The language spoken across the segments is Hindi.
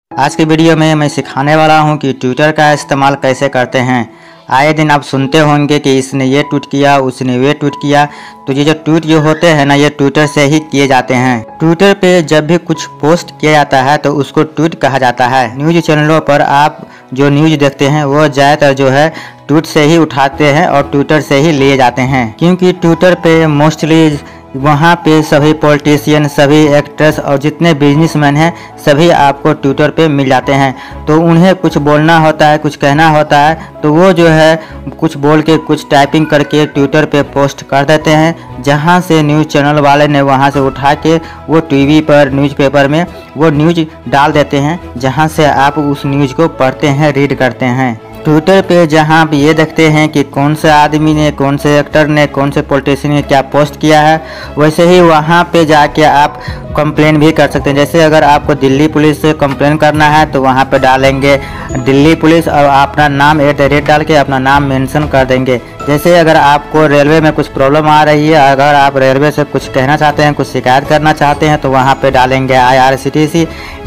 आज की वीडियो में मैं सिखाने वाला हूं कि ट्विटर का इस्तेमाल कैसे करते हैं। आए दिन आप सुनते होंगे कि इसने ये ट्वीट किया, उसने ये ट्वीट किया। तो ये जो ट्वीट जो होते हैं ना, ये ट्विटर से ही किए जाते हैं। ट्विटर पे जब भी कुछ पोस्ट किया जाता है तो उसको ट्वीट कहा जाता है। न्यूज चैनलों पर आप जो न्यूज देखते हैं वो ज़्यादातर जो है ट्वीट से ही उठाते हैं और ट्विटर से ही लिए जाते हैं, क्योंकि ट्विटर पे मोस्टली वहाँ पे सभी पॉलिटिशियन, सभी एक्टर्स और जितने बिजनेसमैन हैं सभी आपको ट्विटर पे मिल जाते हैं। तो उन्हें कुछ बोलना होता है, कुछ कहना होता है, तो वो जो है कुछ बोल के, कुछ टाइपिंग करके ट्विटर पे पोस्ट कर देते हैं, जहाँ से न्यूज़ चैनल वाले ने वहाँ से उठा के वो टीवी पर, न्यूज़पेपर में वो न्यूज़ डाल देते हैं, जहाँ से आप उस न्यूज़ को पढ़ते हैं, रीड करते हैं। ट्विटर पे जहाँ आप ये देखते हैं कि कौन से आदमी ने, कौन से एक्टर ने, कौन से पॉलिटिशियन ने क्या पोस्ट किया है, वैसे ही वहाँ पे जाके आप कंप्लेन भी कर सकते हैं। जैसे अगर आपको दिल्ली पुलिस से कंप्लेन करना है तो वहाँ पे डालेंगे दिल्ली पुलिस और अपना नाम @ डाल के अपना नाम मेंशन कर देंगे। जैसे अगर आपको रेलवे में कुछ प्रॉब्लम आ रही है, अगर आप रेलवे से कुछ कहना चाहते हैं, कुछ शिकायत करना चाहते हैं, तो वहाँ पे डालेंगे IRCTC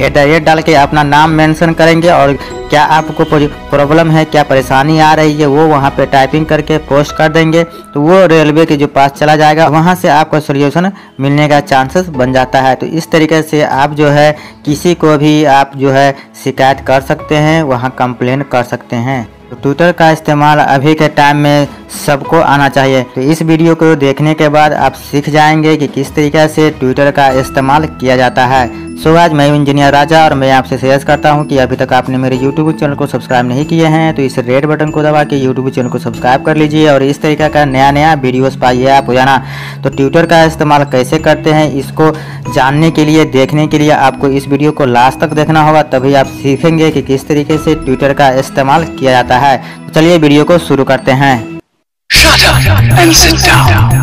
@ डाल के अपना नाम मेंशन करेंगे और क्या आपको प्रॉब्लम है, क्या परेशानी आ रही है, वो वहाँ पे टाइपिंग करके पोस्ट कर देंगे। तो वो रेलवे के जो पास चला जाएगा, वहाँ से आपको सोल्यूशन मिलने का चांसेस बन जाता है। तो इस तरीके से आप जो है किसी को भी आप जो है शिकायत कर सकते हैं, वहाँ कंप्लेन कर सकते हैं। तो ट्विटर का इस्तेमाल अभी के टाइम में सबको आना चाहिए। तो इस वीडियो को देखने के बाद आप सीख जाएंगे कि किस तरीके से ट्विटर का इस्तेमाल किया जाता है। सो आज मैं इंजीनियर राजा और मैं आपसे शेयर करता हूं कि अभी तक आपने मेरे यूट्यूब चैनल को सब्सक्राइब नहीं किए हैं तो इस रेड बटन को दबा के यूट्यूब चैनल को सब्सक्राइब कर लीजिए और इस तरीके का नया वीडियोस पाइए आप रोजाना। तो ट्विटर का इस्तेमाल कैसे करते हैं, इसको जानने के लिए, देखने के लिए आपको इस वीडियो को लास्ट तक देखना होगा, तभी आप सीखेंगे कि किस तरीके से ट्विटर का इस्तेमाल किया जाता है। तो चलिए वीडियो को शुरू करते हैं। Shut up and sit down.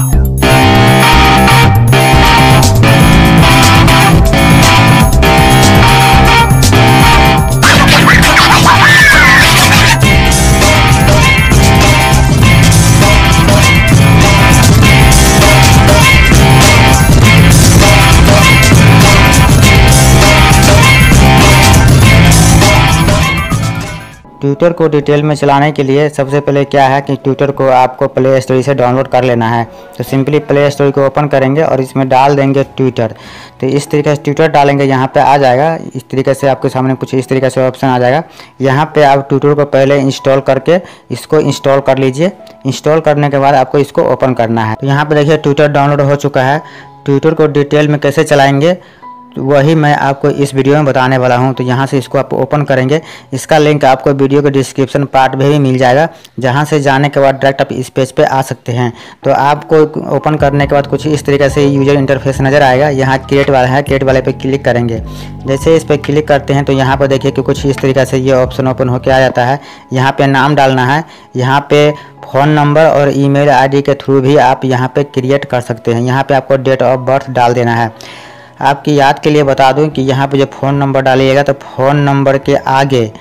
Twitter को डिटेल में चलाने के लिए सबसे पहले क्या है कि ट्विटर को आपको प्ले स्टोर से डाउनलोड कर लेना है। तो सिंपली प्ले स्टोर को ओपन करेंगे और इसमें डाल देंगे ट्विटर। तो इस तरीके से ट्विटर डालेंगे, यहाँ पे आ जाएगा। इस तरीके से आपके सामने कुछ इस तरीके से ऑप्शन आ जाएगा। यहाँ पे आप ट्विटर को पहले इंस्टॉल करके इसको इंस्टॉल कर लीजिए। इंस्टॉल करने के बाद आपको इसको ओपन करना है। तो यहाँ पर देखिए ट्विटर डाउनलोड हो चुका है। ट्विटर को डिटेल में कैसे चलाएँगे तो वही मैं आपको इस वीडियो में बताने वाला हूं। तो यहाँ से इसको आप ओपन करेंगे। इसका लिंक आपको वीडियो के डिस्क्रिप्शन पार्ट में भी मिल जाएगा, जहाँ से जाने के बाद डायरेक्ट आप इस पेज पे आ सकते हैं। तो आपको ओपन करने के बाद कुछ इस तरीके से यूजर इंटरफेस नज़र आएगा। यहाँ क्रिएट वाला है, क्रिएट वाले पे क्लिक करेंगे। जैसे इस पर क्लिक करते हैं तो यहाँ पर देखिए कि कुछ इस तरीके से ये ऑप्शन ओपन होकर आ जाता है। यहाँ पर नाम डालना है, यहाँ पे फ़ोन नंबर और ईमेल ID के थ्रू भी आप यहाँ पे क्रिएट कर सकते हैं। यहाँ पे आपको डेट ऑफ बर्थ डाल देना है। आपकी याद के लिए बता दूं कि यहाँ पे जो फ़ोन नंबर डालिएगा तो फ़ोन नंबर के आगे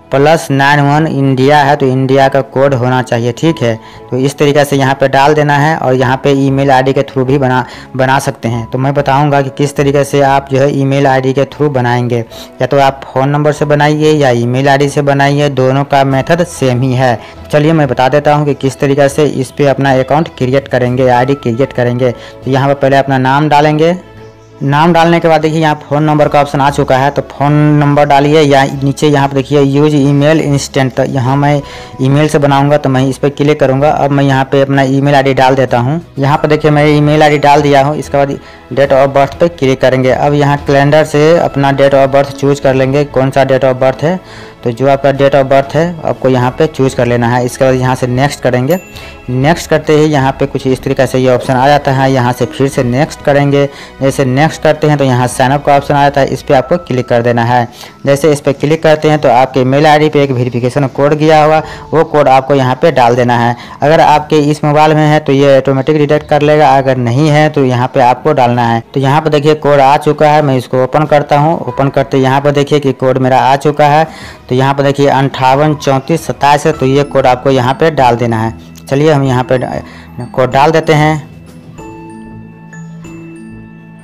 +91 इंडिया है, तो इंडिया का कोड होना चाहिए, ठीक है। तो इस तरीके से यहाँ पे डाल देना है और यहाँ पे ईमेल ID के थ्रू भी बना सकते हैं। तो मैं बताऊंगा कि किस तरीके से आप जो है ईमेल ID के थ्रू बनाएंगे। या तो आप फ़ोन नंबर से बनाइए या ईमेल ID से बनाइए, दोनों का मेथड सेम ही है। चलिए मैं बता देता हूँ कि किस तरीके से इस पर अपना अकाउंट क्रिएट करेंगे, ID क्रिएट करेंगे। तो यहाँ पर पहले अपना नाम डालेंगे। नाम डालने के बाद देखिए यहाँ फ़ोन नंबर का ऑप्शन आ चुका है, तो फ़ोन नंबर डालिए। या नीचे यहाँ पर देखिए यूज ईमेल इंस्टेंट, तो यहाँ मैं ईमेल से बनाऊंगा तो मैं इस पर क्लिक करूँगा। अब मैं यहाँ पे अपना ईमेल ID डाल देता हूँ। यहाँ पर देखिए मैं ईमेल ID डाल दिया हूँ। इसके बाद डेट ऑफ बर्थ पे क्लिक करेंगे। अब यहाँ कैलेंडर से अपना डेट ऑफ बर्थ चूज कर लेंगे, कौन सा डेट ऑफ बर्थ है। तो जो आपका डेट ऑफ बर्थ है आपको यहाँ पे चूज़ कर लेना है। इसके बाद यहाँ से नेक्स्ट करेंगे। नेक्स्ट करते ही यहाँ पे कुछ इस तरीके से ये ऑप्शन आ जाता है। यहाँ से फिर से नेक्स्ट करेंगे। जैसे नेक्स्ट करते हैं तो यहाँ साइनअप का ऑप्शन आ जाता है, इस पर आपको क्लिक कर देना है। जैसे इस पर क्लिक करते हैं तो आपके मेल ID पे एक वेरिफिकेशन कोड गया होगा, वो कोड आपको यहाँ पे डाल देना है। अगर आपके इस मोबाइल में है तो ये ऑटोमेटिक डिटेक्ट कर लेगा, अगर नहीं है तो यहाँ पे आपको डालना है। तो यहाँ पर देखिए कोड आ चुका है, मैं इसको ओपन करता हूँ। ओपन करते यहाँ पर देखिए कि कोड मेरा आ चुका है। तो यहाँ पर देखिए 58 34 27 है, तो ये कोड आपको यहाँ पे डाल देना है। चलिए हम यहाँ पे कोड डाल देते हैं।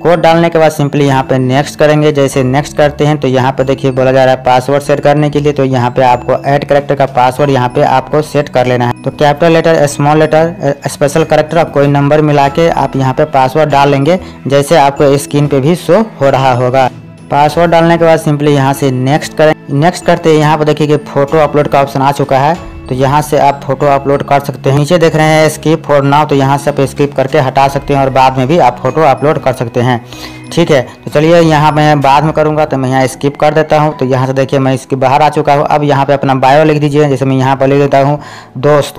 कोड डालने के बाद सिंपली यहाँ पे नेक्स्ट करेंगे। जैसे नेक्स्ट करते हैं तो यहाँ पे देखिए बोला जा रहा है पासवर्ड सेट करने के लिए, तो यहाँ पे आपको ऐड कैरेक्टर का पासवर्ड यहाँ पे आपको सेट कर लेना है। तो capital letter, small letter, special character और कोई नंबर मिला के आप यहाँ पे पासवर्ड डाल लेंगे, जैसे आपको स्क्रीन पे भी शो हो रहा होगा। पासवर्ड डालने के बाद सिंपली यहाँ से नेक्स्ट करें। नेक्स्ट करते हैं यहाँ पे देखिए कि फोटो अपलोड का ऑप्शन आ चुका है, तो यहाँ से आप फोटो अपलोड कर सकते हैं। नीचे देख रहे हैं स्किप फॉर नाउ, तो यहाँ से आप स्किप करके हटा सकते हैं और बाद में भी आप फोटो अपलोड कर सकते हैं। ठीक है, तो चलिए यहाँ मैं बाद में करूँगा, तो मैं यहाँ स्किप कर देता हूँ। तो यहाँ से देखिए मैं इसके बाहर आ चुका हूँ। अब यहाँ पे अपना बायो लिख दीजिए। जैसे मैं यहाँ पर लिख देता हूँ दोस्त,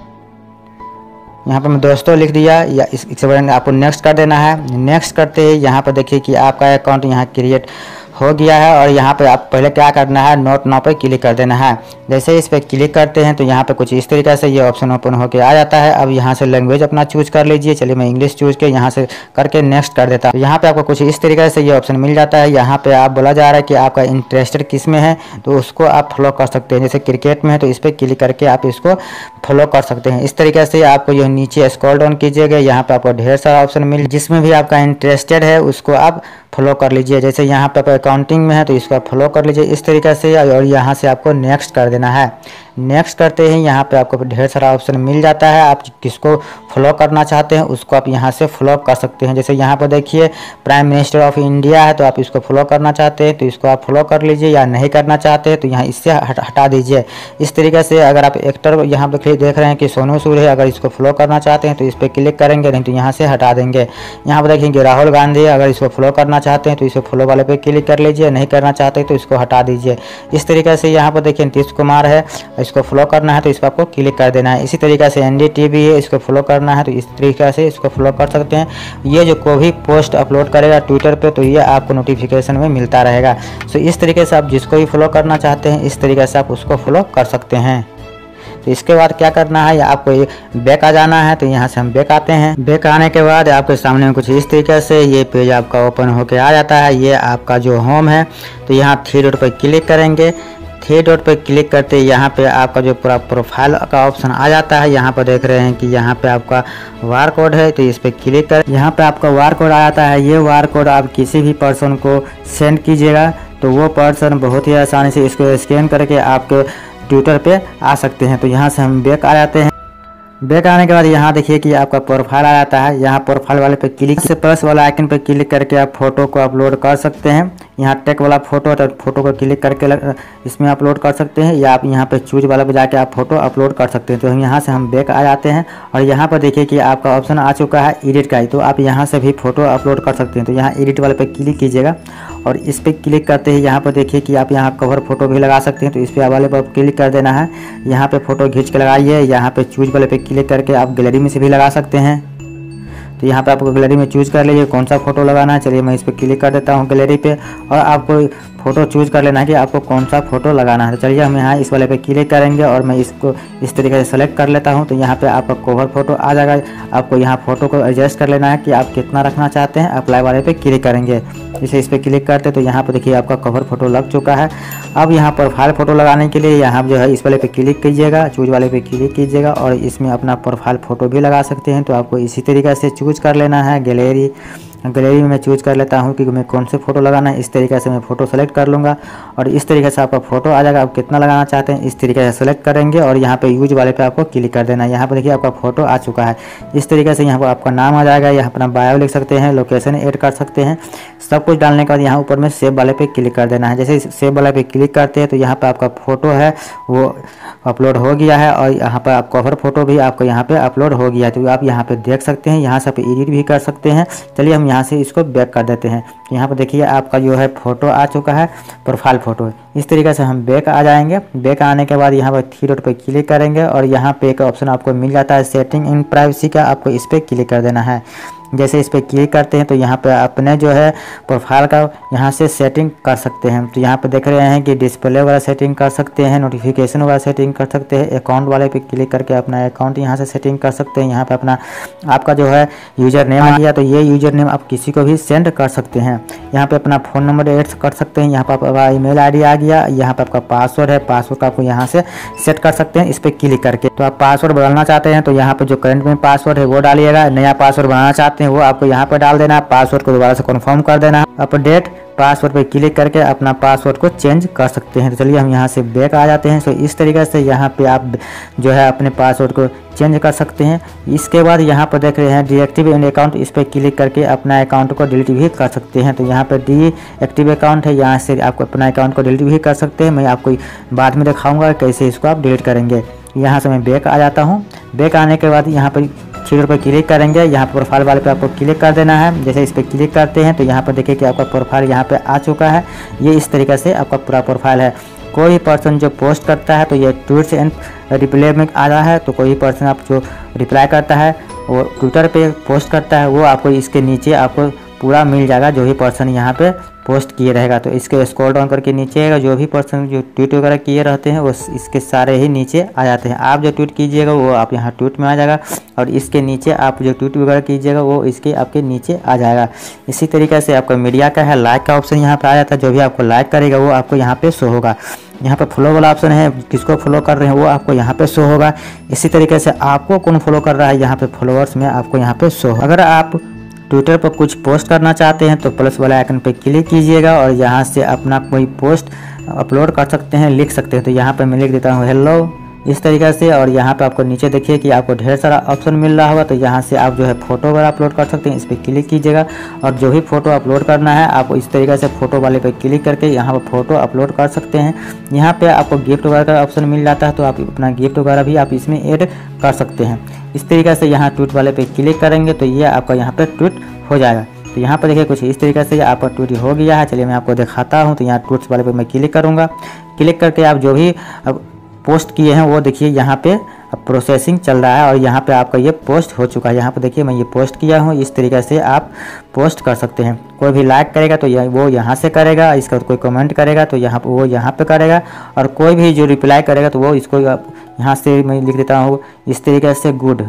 यहाँ पर मैं दोस्तों लिख दिया, या इसके बाद आपको नेक्स्ट कर देना है। नेक्स्ट करते ही यहाँ पर देखिए कि आपका अकाउंट यहाँ क्रिएट हो गया है और यहाँ पे आप पहले क्या करना है, नोट नाउ पे क्लिक कर देना है। जैसे इस पर क्लिक करते हैं तो यहाँ पे कुछ इस तरीके से ये ऑप्शन ओपन होके आ जाता है। अब यहाँ से लैंग्वेज अपना चूज कर लीजिए। चलिए मैं इंग्लिश चूज के यहाँ से करके नेक्स्ट कर देता हूँ। यहाँ पे आपको कुछ इस तरीके से ये ऑप्शन मिल जाता है। यहाँ पे आप बोला जा रहा है कि आपका इंटरेस्टेड किस में है, तो उसको आप फॉलो कर सकते हैं। जैसे क्रिकेट में है तो इस पर क्लिक करके आप इसको फॉलो कर सकते हैं। इस तरीके से आपको यह नीचे स्क्रॉल डाउन कीजिएगा, यहाँ पे आपको ढेर सारा ऑप्शन मिल, जिसमें भी आपका इंटरेस्टेड है उसको आप फॉलो कर लीजिए। जैसे यहाँ पे अकाउंटिंग में है तो इसको आप फॉलो कर लीजिए इस तरीके से, और यहाँ से आपको नेक्स्ट कर देना है। नेक्स्ट करते ही यहाँ पे आपको ढेर सारा ऑप्शन मिल जाता है। आप किसको फॉलो करना चाहते हैं उसको आप यहाँ से फॉलो कर सकते हैं। जैसे यहाँ पर देखिए प्राइम मिनिस्टर ऑफ इंडिया है, तो आप इसको फॉलो करना चाहते हैं तो इसको आप फॉलो कर लीजिए, या नहीं करना चाहते हैं तो यहाँ इससे हटा दीजिए। इस तरीके से अगर आप एक्टर यहाँ पर देख रहे हैं कि सोनू सूद है, अगर इसको फॉलो करना चाहते हैं तो इस पर क्लिक करेंगे, नहीं तो यहाँ से हटा देंगे। यहाँ पर देखेंगे राहुल गांधी, अगर इसको फॉलो करना चाहते हैं तो इसे फॉलो वाले पे क्लिक कर लीजिए, नहीं करना चाहते तो इसको हटा दीजिए। इस तरीके से यहाँ पर देखिए नीतीश कुमार है, इसको फॉलो करना है तो इस पर आपको क्लिक कर देना है। इसी तरीके से NDTV है, इसको फॉलो करना है तो इस तरीके से इसको फॉलो कर सकते हैं। ये जो कोई भी पोस्ट अपलोड करेगा ट्विटर पे तो ये आपको नोटिफिकेशन में मिलता रहेगा। सो इस तरीके से आप जिसको भी फॉलो करना चाहते हैं इस तरीके से आप उसको फॉलो कर सकते हैं। तो इसके बाद क्या करना है, आपको बैक आ जाना है। तो यहाँ से हम बैक आते हैं। बैक आने के बाद आपके सामने कुछ इस तरीके से ये पेज आपका ओपन होके आ जाता है। ये आपका जो होम है, तो यहाँ 3 डॉट पर क्लिक करेंगे। 3 डॉट पर क्लिक करते यहाँ पे आपका जो पूरा प्रोफाइल का ऑप्शन आ जाता है। यहाँ पर देख रहे हैं कि यहाँ पे आपका वार कोड है, तो इस पर क्लिक कर, यहाँ पे आपका वार कोड आ जाता है। ये वार कोड आप किसी भी पर्सन को सेंड कीजिएगा तो वो पर्सन बहुत ही आसानी से इसको स्कैन करके आपके ट्विटर पे आ सकते हैं। तो यहाँ से हम बैक आ जाते हैं। बैक आने के बाद यहाँ देखिए कि आपका प्रोफाइल आ जाता है। यहाँ प्रोफाइल वाले पे क्लिक से प्लस वाला आइकन पे क्लिक करके आप फोटो को अपलोड कर सकते हैं। यहाँ टेक वाला फोटो है तो फोटो को क्लिक करके इसमें अपलोड कर सकते हैं, या आप यहाँ पे चूज वाला पे जाके आप फोटो अपलोड कर सकते हैं। तो यहाँ से हम बैक आ जाते हैं और यहाँ पर देखिए कि आपका ऑप्शन आ चुका है एडिट का, तो आप यहाँ से भी फोटो अपलोड कर सकते हैं। तो यहाँ एडिट वाले पे क्लिक कीजिएगा और इस पर क्लिक करते ही यहाँ पर देखिए कि आप यहाँ कवर फोटो भी लगा सकते हैं। तो इस पर वाले पर क्लिक कर देना है। यहाँ पे फोटो खींच के लगाइए। यहाँ पे चूज वाले पे क्लिक करके आप गैलरी में से भी लगा सकते हैं। तो यहाँ पे आपको गैलरी में चूज कर लीजिए कौन सा फोटो लगाना है। चलिए मैं इस पर क्लिक कर देता हूँ गैलरी पे, और आपको फोटो चूज कर लेना है कि आपको कौन सा फोटो लगाना है। तो चलिए हम यहाँ इस वाले पे क्लिक करेंगे और मैं इसको इस तरीके से सेलेक्ट कर लेता हूँ। तो यहाँ पे आपका कवर फोटो आ जाएगा। आपको यहाँ फोटो को एडजस्ट कर लेना है कि आप कितना रखना चाहते हैं। अप्लाई वाले पे क्लिक करेंगे। इसे इस पर क्लिक करते तो यहाँ पे देखिए आपका कवर फोटो लग चुका है। अब यहाँ प्रोफाइल फोटो लगाने के लिए यहाँ जो है इस वाले पे क्लिक कीजिएगा, चूज वाले पे क्लिक कीजिएगा और इसमें अपना प्रोफाइल फोटो भी लगा सकते हैं। तो आपको इसी तरीके से चूज कर लेना है। गैलरी में मैं चूज कर लेता हूँ कि मैं कौन से फोटो लगाना है। इस तरीके से मैं फोटो सेलेक्ट कर लूँगा और इस तरीके से आपका फोटो आ जाएगा। आप कितना लगाना चाहते हैं इस तरीके से सेलेक्ट करेंगे और यहाँ पे यूज वाले पे आपको क्लिक कर देना है। यहाँ पर देखिए आपका फोटो आ चुका है। इस तरीके से यहाँ पर आपका नाम आ जाएगा। यहाँ अपना बायो लिख सकते हैं, लोकेशन ऐड कर सकते हैं। सब कुछ डालने के बाद यहाँ ऊपर में सेव वाले पे क्लिक कर देना है। जैसे सेव वाले पे क्लिक करते हैं तो यहाँ पर आपका फोटो है वो अपलोड हो गया है और यहाँ पर आप कवर फोटो भी आपको यहाँ पे अपलोड हो गया है। तो आप यहाँ पे देख सकते हैं। यहाँ से आप एडिट भी कर सकते हैं। चलिए हम यहाँ से इसको बैक कर देते हैं। यहाँ पर देखिए आपका जो है फोटो आ चुका है, प्रोफाइल फोटो। इस तरीके से हम बैक आ जाएंगे। बैक आने के बाद यहाँ पर 3 डॉट पर क्लिक करेंगे और यहाँ पे एक ऑप्शन आपको मिल जाता है सेटिंग इन प्राइवेसी का। आपको इस पर क्लिक कर देना है। जैसे इस पर क्लिक करते हैं तो यहाँ पे अपने जो है प्रोफाइल का यहाँ से सेटिंग कर सकते हैं। तो यहाँ पे देख रहे हैं कि डिस्प्ले वाला सेटिंग कर सकते हैं, नोटिफिकेशन वाला सेटिंग कर सकते हैं, अकाउंट वाले पे क्लिक करके अपना अकाउंट यहाँ से सेटिंग कर सकते हैं। यहाँ पे अपना आपका जो है यूजर नेम आ गया तो ये यूजर नेम आप किसी को भी सेंड कर सकते हैं। यहाँ पे अपना फ़ोन नंबर ऐड कर सकते हैं। यहाँ पर आपका ईमेल ID आ गया। यहाँ पे आपका पासवर्ड है, पासवर्ड का आपको यहाँ से सेट कर सकते हैं इस पर क्लिक करके। तो आप पासवर्ड बदलना चाहते हैं तो यहाँ पर जो करंट में पासवर्ड है वो डालिएगा। नया पासवर्ड बनाना चाहते चाहते हैं वो आपको यहाँ पर डाल देना है। पासवर्ड को दोबारा से कन्फर्म कर देना है। अपडेट पासवर्ड पे क्लिक करके अपना पासवर्ड को चेंज कर सकते हैं। तो चलिए हम यहाँ से बैक आ जाते हैं। सो इस तरीके से यहाँ पे आप जो है अपने पासवर्ड को चेंज कर सकते हैं। इसके बाद यहाँ पर देख रहे हैं डीएक्टिव एन अकाउंट, इस पर क्लिक करके अपना अकाउंट को डिलीट भी कर सकते हैं। तो यहाँ पर डीएक्टिव अकाउंट है, यहाँ से आप अपना अकाउंट को डिलीट भी कर सकते हैं। मैं आपको बाद में दिखाऊंगा कैसे इसको आप डिलीट करेंगे। यहाँ से मैं बैक आ जाता हूँ। बैक आने के बाद यहाँ पर थ्री पर क्लिक करेंगे। यहाँ पर प्रोफाइल वाले पे आपको क्लिक कर देना है। जैसे इस पर क्लिक करते हैं तो यहाँ पर देखिए कि आपका प्रोफाइल यहाँ पे आ चुका है। ये इस तरीके से आपका पूरा प्रोफाइल है। कोई भी पर्सन जो पोस्ट करता है तो ये ट्वीट्स एंड रिप्लाई में आ रहा है। तो कोई भी पर्सन आप जो रिप्लाई करता है वो ट्विटर पे पोस्ट करता है वो आपको इसके नीचे आपको पूरा मिल जाएगा, जो भी पर्सन यहाँ पे पोस्ट किए रहेगा। तो इसके स्क्रॉल डाउन करके नीचे आएगा, जो भी पर्सन जो ट्वीट वगैरह किए रहते हैं वो इसके सारे ही नीचे आ जाते हैं। आप जो ट्वीट कीजिएगा वो आप यहाँ ट्वीट में आ जाएगा और इसके नीचे आप जो ट्वीट वगैरह कीजिएगा वो इसके आपके नीचे आ जाएगा। इसी तरीके से आपका मीडिया का है, लाइक का ऑप्शन यहाँ पे आ जाता है। जो भी आपको लाइक करेगा वो आपको यहाँ पे शो होगा। यहाँ पे फॉलो वाला ऑप्शन है, किसको फॉलो कर रहे हैं वो आपको यहाँ पे शो होगा। इसी तरीके से आपको कौन फॉलो कर रहा है यहाँ पे फॉलोअर्स में आपको यहाँ पे शो होगा। अगर आप ट्विटर पर कुछ पोस्ट करना चाहते हैं तो प्लस वाला आइकन पे क्लिक कीजिएगा और यहाँ से अपना कोई पोस्ट अपलोड कर सकते हैं, लिख सकते हैं। तो यहाँ पे मैं लिख देता हूँ हेलो इस तरीके से। और यहाँ पे आपको नीचे देखिए कि आपको ढेर सारा ऑप्शन मिल रहा होगा। तो यहाँ से आप जो है फोटो वगैरह अपलोड कर सकते हैं, इस पर क्लिक कीजिएगा और जो भी फोटो अपलोड करना है आप इस तरीके से फोटो वाले पे क्लिक करके यहाँ पर फोटो अपलोड कर सकते हैं। यहाँ पे आपको गिफ्ट वगैरह का ऑप्शन मिल जाता है, तो आप अपना गिफ्ट वगैरह भी आप इसमें ऐड कर सकते हैं। इस तरीके से यहाँ ट्वीट वाले पे क्लिक करेंगे तो ये आपका यहाँ पे ट्वीट हो जाएगा। तो यहाँ पर देखिए कुछ इस तरीके से आपका ट्वीट हो गया है। चलिए मैं आपको दिखाता हूँ। तो यहाँ ट्वीट्स वाले पे मैं क्लिक करूँगा। क्लिक करके आप जो भी पोस्ट किए हैं वो देखिए यहाँ पे प्रोसेसिंग चल रहा है और यहाँ पे आपका ये पोस्ट हो चुका है। यहाँ पे देखिए मैं ये पोस्ट किया हूँ। इस तरीके से आप पोस्ट कर सकते हैं। कोई भी लाइक करेगा तो वो यहाँ से करेगा, इसका कोई कमेंट करेगा तो वो यहाँ पे करेगा और कोई भी जो रिप्लाई करेगा तो वो इसको यहाँ से मैं लिख देता हूँ इस तरीके से गुड,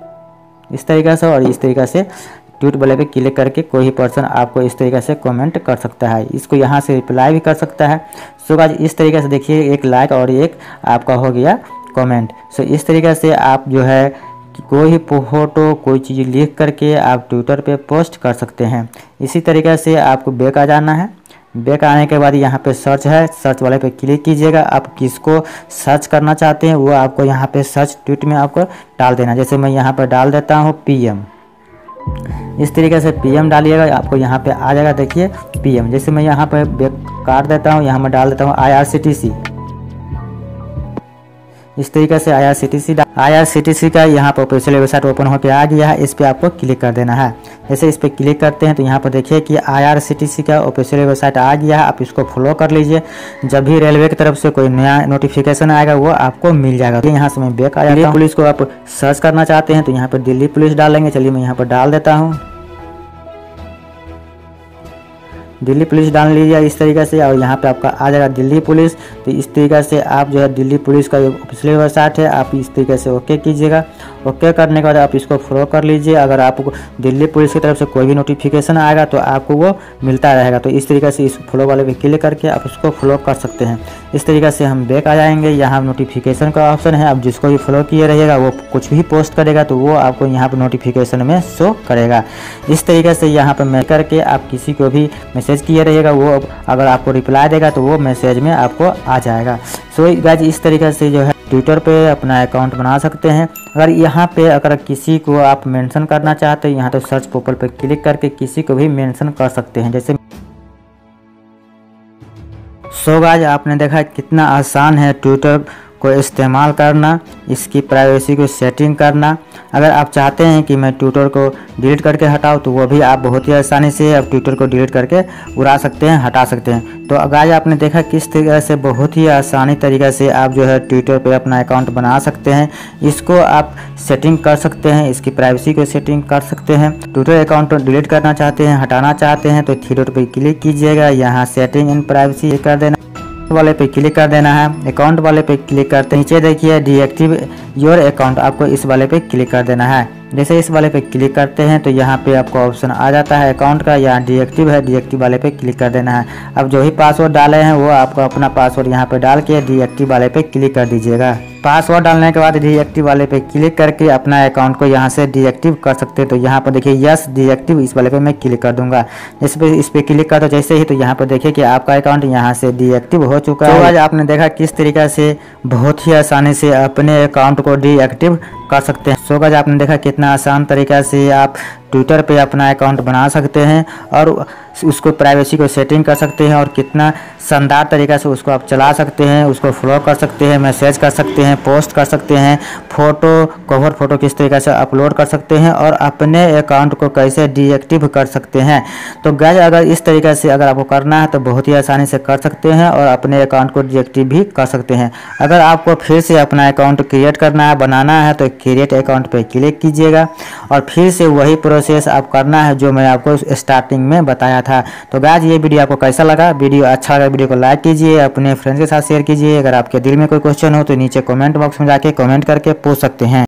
इस तरीके से। और इस तरीके से ट्वीट वाले पे क्लिक करके कोई भी पर्सन आपको इस तरीके से कमेंट कर सकता है, इसको यहाँ से रिप्लाई भी कर सकता है। सो गाइस इस तरीके से देखिए एक लाइक और एक आपका हो गया कमेंट। सो इस तरीके से आप जो है कोई भी फोटो कोई चीज़ लिख करके आप ट्विटर पे पोस्ट कर सकते हैं। इसी तरीके से आपको बैक आ जाना है। बैक आने के बाद यहाँ पे सर्च है, सर्च वाले पे क्लिक कीजिएगा। आप किसको सर्च करना चाहते हैं वो आपको यहाँ पे सर्च ट्वीट में आपको डाल देना। जैसे मैं यहाँ पर डाल देता हूँ पीएम, इस तरीके से पीएम डालिएगा, आपको यहाँ पे आ जाएगा देखिए पीएम। जैसे मैं यहाँ पे बैक काट देता हूँ, यहाँ मैं डाल देता हूँ IRCTC, इस तरीके से IRCTC का यहाँ पर ऑफिशियल वेबसाइट ओपन होकर आ गया है। इस पर आपको क्लिक कर देना है। जैसे इस पर क्लिक करते हैं तो यहाँ पर देखिए कि IRCTC का ऑफिशियल वेबसाइट आ गया है। आप इसको फॉलो कर लीजिए, जब भी रेलवे की तरफ से कोई नया नोटिफिकेशन आएगा वो आपको मिल जाएगा। तो यहाँ से मैं बैक आ जाता हूँ। पुलिस को आप सर्च करना चाहते हैं तो यहाँ पर दिल्ली पुलिस डालेंगे। चलिए मैं यहाँ पर डाल देता हूँ दिल्ली पुलिस, डाल लीजिए इस तरीके से और यहाँ पे आपका आ जाएगा दिल्ली पुलिस। तो इस तरीके से आप जो है दिल्ली पुलिस का ऑफिशियल वेबसाइट है, आप इस तरीके से ओके कीजिएगा। ओके करने के बाद आप इसको फॉलो कर लीजिए। अगर आपको दिल्ली पुलिस की तरफ से कोई भी नोटिफिकेशन आएगा तो आपको वो मिलता रहेगा। तो इस तरीके से इस फॉलो वाले पे क्लिक करके आप इसको फॉलो कर सकते हैं। इस तरीके से हम बैक आ जाएंगे। यहाँ नोटिफिकेशन का ऑप्शन है, आप जिसको भी फॉलो किए रहिएगा वो कुछ भी पोस्ट करेगा तो वो आपको यहाँ पर नोटिफिकेशन में शो करेगा। इस तरीके से यहाँ पर मैं करके आप किसी को भी मैसेज किए रहिएगा, वो अगर आपको रिप्लाई देगा तो वो मैसेज में आपको आ जाएगा। सो गाइस इस तरीके से जो है ट्विटर पे अपना अकाउंट बना सकते हैं। अगर यहाँ पे अगर किसी को आप मेंशन करना चाहते हैं यहाँ तो सर्च पॉपल पे क्लिक करके किसी को भी मेंशन कर सकते हैं। जैसे सो गाइस आपने देखा कितना आसान है ट्विटर को इस्तेमाल करना, इसकी प्राइवेसी को सेटिंग करना। अगर आप चाहते हैं कि मैं ट्विटर को डिलीट करके हटाऊं तो वो भी आप बहुत ही आसानी से अब ट्विटर को डिलीट करके उड़ा सकते हैं, हटा सकते हैं। तो गाइस आपने देखा किस तरीके से बहुत ही आसानी तरीके से आप जो है ट्विटर पे अपना अकाउंट बना सकते हैं। इसको आप सेटिंग कर सकते हैं, इसकी प्राइवेसी को सेटिंग कर सकते हैं। ट्विटर अकाउंट को डिलीट करना चाहते हैं, हटाना चाहते हैं तो थ्री डॉट पे क्लिक कीजिएगा, यहाँ सेटिंग एंड प्राइवेसी कर देना वाले पे क्लिक कर देना है। अकाउंट वाले पे क्लिक करते नीचे देखिए डीएक्टिव योर अकाउंट, आपको इस वाले पे क्लिक कर देना है। जैसे इस वाले पे क्लिक करते हैं तो यहाँ पे आपको ऑप्शन आ जाता है अकाउंट का, यहाँ डीएक्टिव है, डीएक्टिव वाले पे क्लिक कर देना है। अब जो ही पासवर्ड डाले हैं वो आपको अपना पासवर्ड यहाँ पे डाल के डीएक्टिव वाले पे क्लिक कर दीजिएगा। पासवर्ड डालने के बाद डीएक्टिव वाले पे क्लिक करके अपना अकाउंट को यहाँ से डीएक्टिव कर सकते हैं। तो यहाँ पर देखिए यस डीएक्टिव, इस वाले पे मैं क्लिक कर दूंगा। इस पे क्लिक करता जैसे ही तो यहाँ पर देखिए कि आपका अकाउंट यहाँ से डीएक्टिव हो चुका है। तो आज आपने देखा किस तरीके से बहुत ही आसानी से अपने अकाउंट को डीएक्टिव कर सकते हैं। सो गाइस आपने देखा कितना आसान तरीका से आप ट्विटर पे अपना अकाउंट बना सकते हैं और उसको प्राइवेसी को सेटिंग कर सकते हैं और कितना शानदार तरीका से उसको आप चला सकते हैं, उसको फॉलो कर सकते हैं, मैसेज कर सकते हैं, पोस्ट कर सकते हैं, फोटो कवर फोटो किस तरीके से अपलोड कर सकते हैं और अपने अकाउंट को कैसे डीएक्टिव कर सकते हैं। तो गाइस अगर इस तरीके से अगर आपको करना है तो बहुत ही आसानी से कर सकते हैं और अपने अकाउंट को डीएक्टिव भी कर सकते हैं। अगर आपको फिर से अपना अकाउंट क्रिएट करना है, बनाना है तो क्रिएट अकाउंट पे क्लिक कीजिएगा और फिर से वही प्रोसेस आप करना है जो मैं आपको स्टार्टिंग में बताया था। तो गाइस ये वीडियो आपको कैसा लगा? वीडियो अच्छा लगा वीडियो को लाइक कीजिए, अपने फ्रेंड्स के साथ शेयर कीजिए। अगर आपके दिल में कोई क्वेश्चन हो तो नीचे कमेंट बॉक्स में जाके कमेंट करके पूछ सकते हैं।